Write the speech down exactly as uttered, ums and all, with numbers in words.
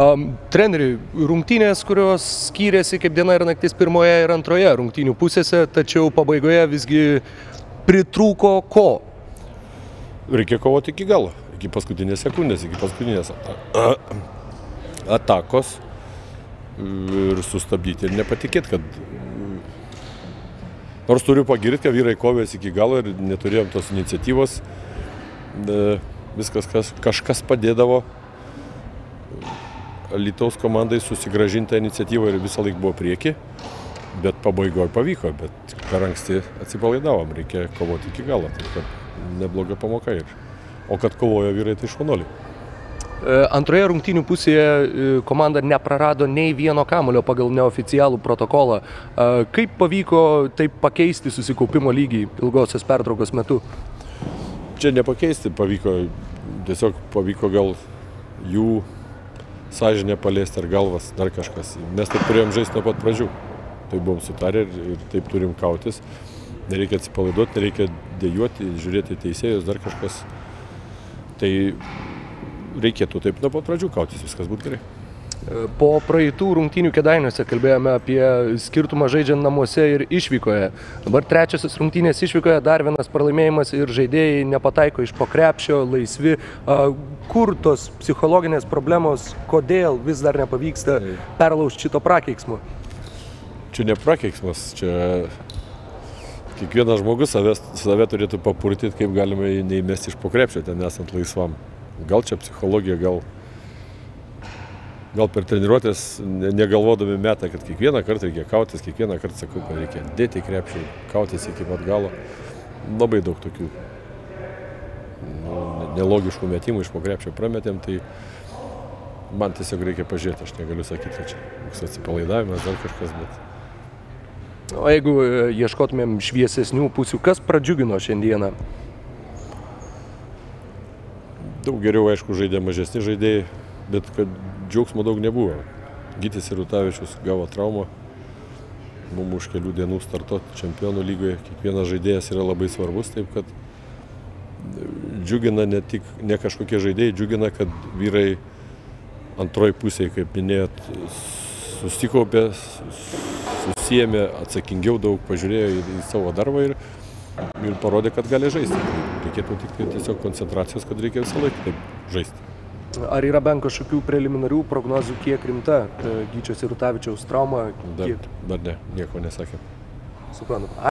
Um, treneri, rungtynės, kurios skyrėsi kaip diena ir naktis pirmoje ir antroje rungtynių pusėse, tačiau pabaigoje visgi pritrūko ko? Reikia kovoti iki galo, iki paskutinės sekundės, iki paskutinės atakos ir sustabdyti ir nepatikėti, kad nors turiu pagirti, kad vyrai kovės iki galo ir neturėjom tos iniciatyvos, viskas kas, kažkas padėdavo Alytaus komandai susigrąžinti iniciatyvą ir visą laiką buvo prieki, bet pabaigoje pavyko, bet per anksti atsipalaidavom, reikia kovoti iki galo, tai kad nebloga pamoka ir. O kad kovojo vyrai, tai šaunuoliai. Antroje rungtynių pusėje komanda neprarado nei vieno kamuolio pagal neoficialų protokolą. Kaip pavyko taip pakeisti susikaupimo lygį ilgosios pertraukos metu? Čia nepakeisti pavyko, tiesiog pavyko gal jų sąžinę paliesti ar galvas, dar kažkas. Mes taip turėjom žaisti nuo pat pradžių. Taip buvom sutarę ir, ir taip turim kautis. Nereikia atsipalaiduoti, nereikia dejuoti, žiūrėti teisėjus, dar kažkas. Tai reikėtų taip nuo pat pradžių kautis, viskas būtų gerai. Po praeitų rungtynių Kėdainiuose kalbėjome apie skirtumą žaidžiant namuose ir išvykoje. Dabar trečiasis rungtynės išvykoje, dar vienas pralaimėjimas ir žaidėjai nepataiko iš po krepšio, laisvi. Kur tos psichologinės problemos, kodėl vis dar nepavyksta perlaužti šito prakeiksmo? Čia ne prakeiksmas, čia kiekvienas žmogus save, save turėtų papurtyti, kaip galima neįmesti iš po krepšio, ten esant laisvam. Gal čia psichologija, gal... Gal per treniruotės negalvodami metą, kad kiekvieną kartą reikia kautis, kiekvieną kartą sakau, kad reikia dėti į krepšį, kautis iki pat galo. Labai daug tokių nu, nelogiškų metimų iš po krepšio prametėm, tai man tiesiog reikia pažiūrėti, aš negaliu sakyti, kad čia koks atsipalaidavimas, dar kažkas, bet... O jeigu ieškotumėm šviesesnių pusių, kas pradžiugino šiandieną? Daug geriau, aišku, žaidė mažesni žaidėjai, bet kad džiaugsmo daug nebuvo. Gytis Irutavičius gavo traumą, mums už kelių dienų startuoti čempionų lygoje. Kiekvienas žaidėjas yra labai svarbus, taip kad džiugina ne tik ne kažkokie žaidėjai, džiugina, kad vyrai antroji pusėje, kaip minėjot, susikaupė, susijėmė, atsakingiau daug pažiūrėjo į, į savo darbą ir, ir parodė, kad gali žaisti. Reikėtų tik tai tiesiog koncentracijos, kad reikia visą laiką taip žaisti. Ar yra bent kažkokių preliminarių prognozių, kiek rimta Gyčio Irutavičiaus trauma? Dar, dar ne, nieko nesakėm. Suprantu.